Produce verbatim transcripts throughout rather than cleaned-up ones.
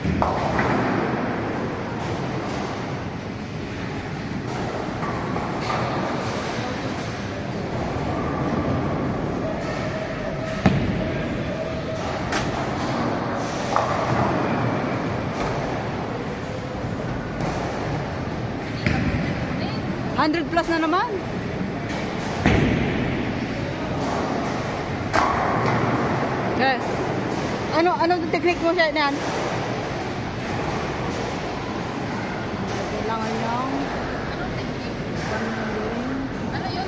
one hundred plus na naman. Okay. Ano, anong technique mo siya niyan? Kailangan yung... Anong technique? Ano yun?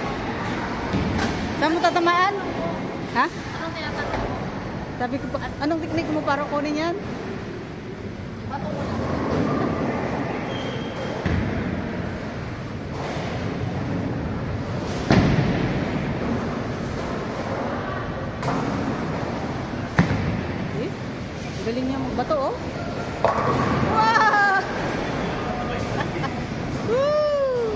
Saan mo tatamaan? Ha? Anong tinatanong mo? Sabi ko pa, anong technique mo para kunin yan? Bato mo lang. Galing niya magbato, oh. Wow! Woo!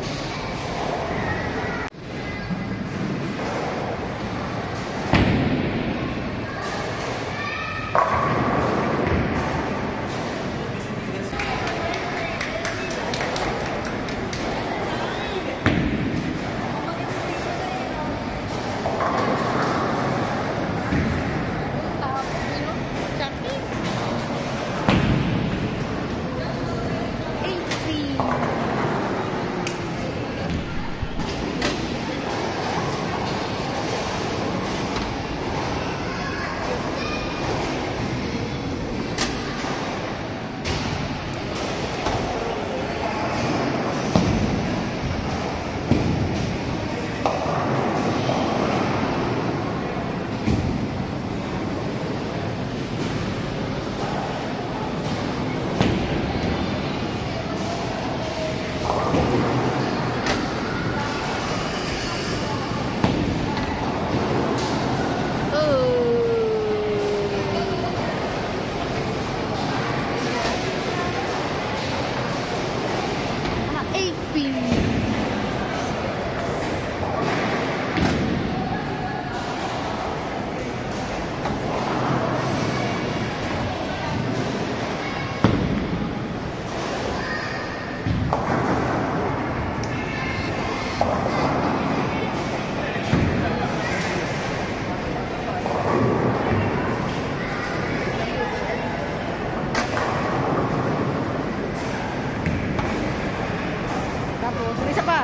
Isa pa.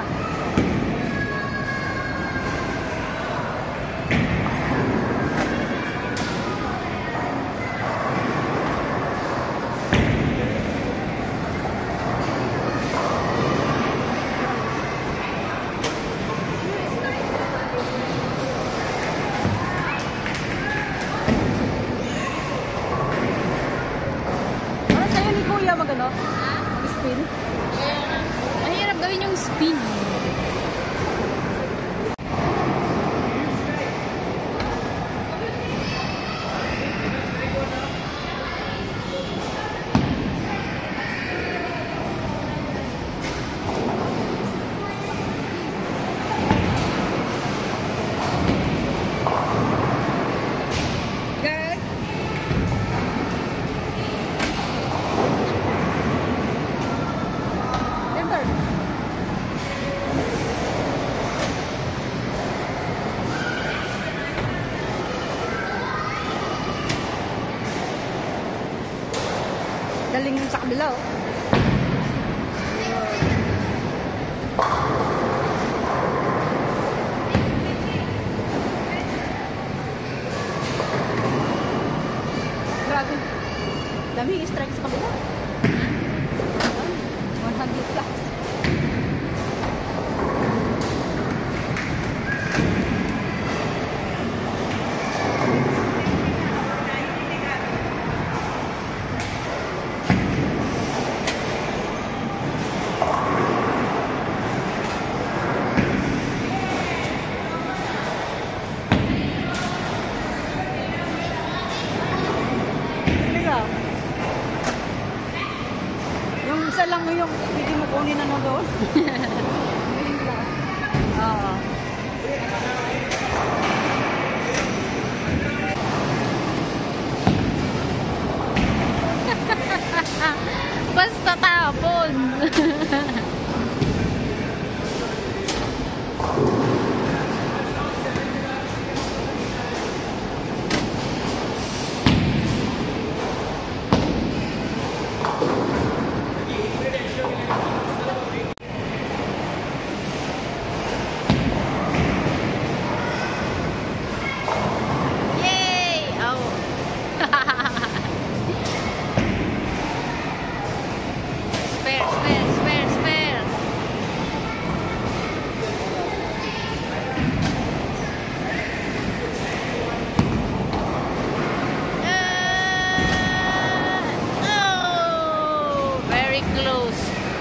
Ano sa'yo ni Kuya magano? Mag-spin? Mahirap gawin yung spin. Galing yun sa kabila, oh. Grabe. Daming strike sa kabila. one hundred plus. Yung isa lang mo yung hindi mo kunin ano doon. Oo. very close.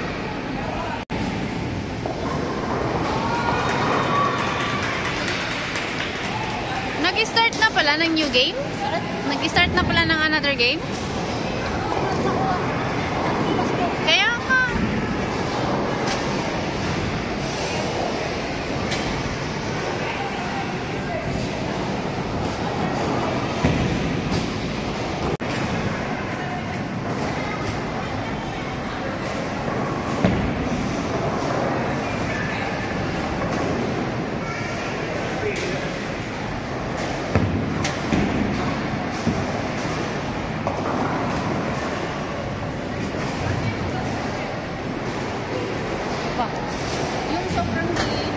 Nag-start na pala ng new game? Nag-start na pala ng another game? Kaya nga. Yung sobrang liit.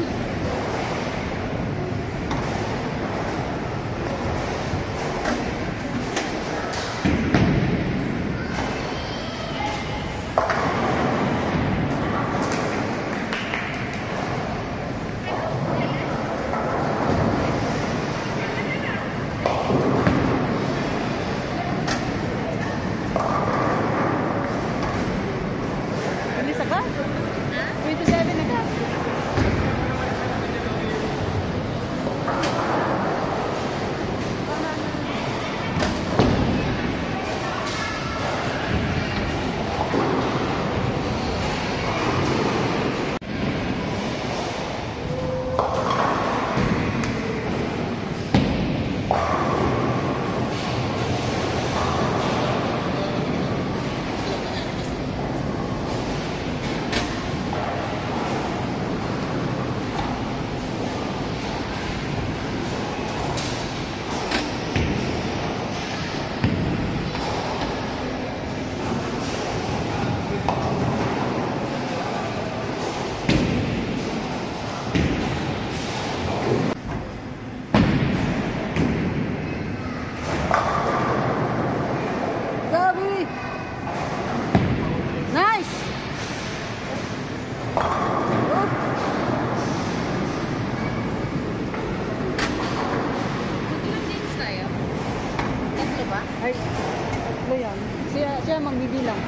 Bilis agad? twenty-seven agad. Gabi! Nice! Oh. Ilang games tayo? Tatlo ba? Ay, tatlo yan. Siya, siya magbibilang.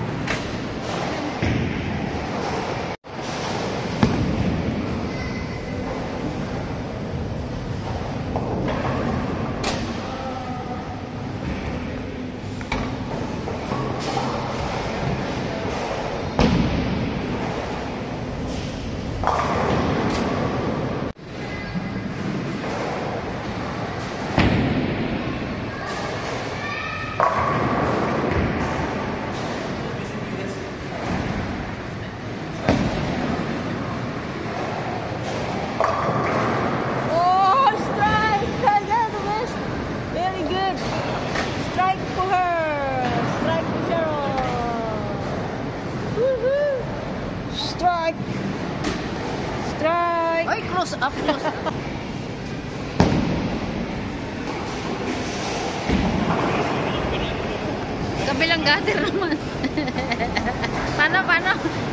Oh, strike! That's the best. Very good. Strike for her. Strike for Cheryl. Woohoo! Strike. Strike. Ay, close up, close up. Kabilang gutter naman. Paano, paano?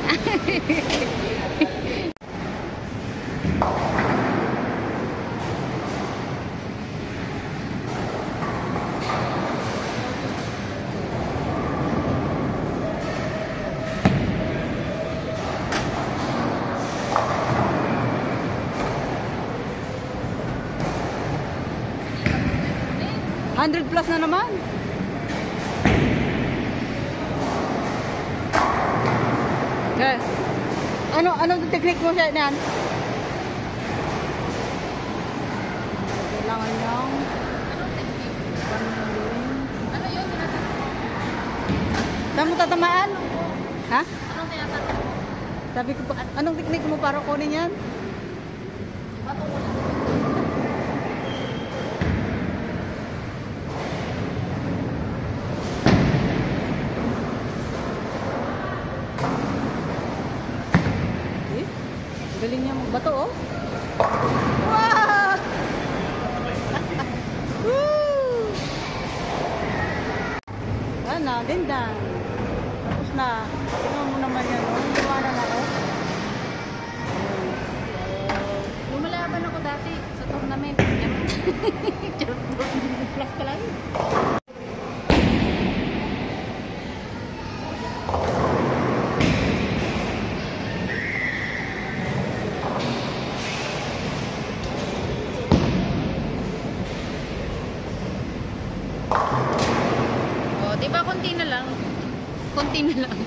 one hundred plus na naman. Yes. Ano, anong technique mo siya niyan? Kailangan niyang Anong technique? panunuin. Ano yun? Saan mo tatamaan? Ha? Anong tinatanong? Sabi ko pa, anong technique mo para kunin yan? Bato ko lang. Eh? Galing niya magbato, oh. Wow! Woo! Ah, na, ganda. Tapos na. Tingnan mo naman yan, oh. Iwanan na, oh. Lumalaban ako dati sa tournament. Charot doon. Plus ka lang. Diba, konti na lang. Konti na lang.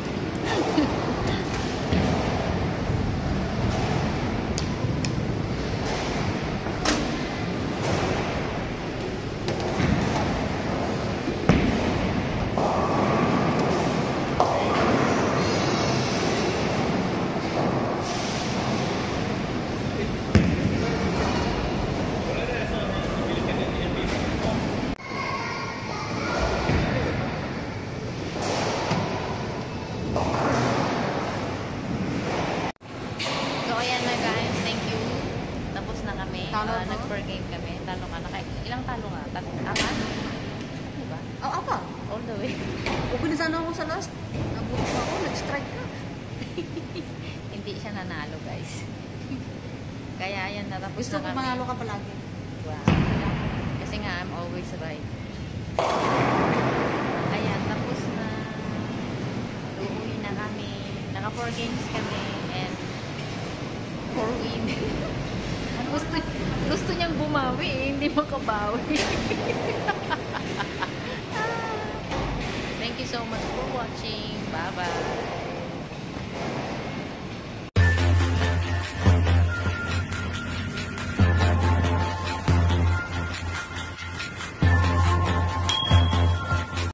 So, ayan na guys. Thank you. Tapos na kami. Talo Uh, ba? nag-per game kami. Talo ka na. Ilang talo nga? Tat apat? Diba? Oh, apa? All the way. Okay na sana ako sa last. Nabuto pa ako. Nag-strike ka. Hindi siya nanalo guys. Kaya ayan, natapos Gusto na ko kami. manalo ka palagi. Wow. Kasi nga, I'm always right. Ayan, tapos na. Uuwi na kami. Naka four games kami. And four win. gusto, gusto niyang bumawi eh. Hindi makabawi. Thank you so much for watching. Bye-bye.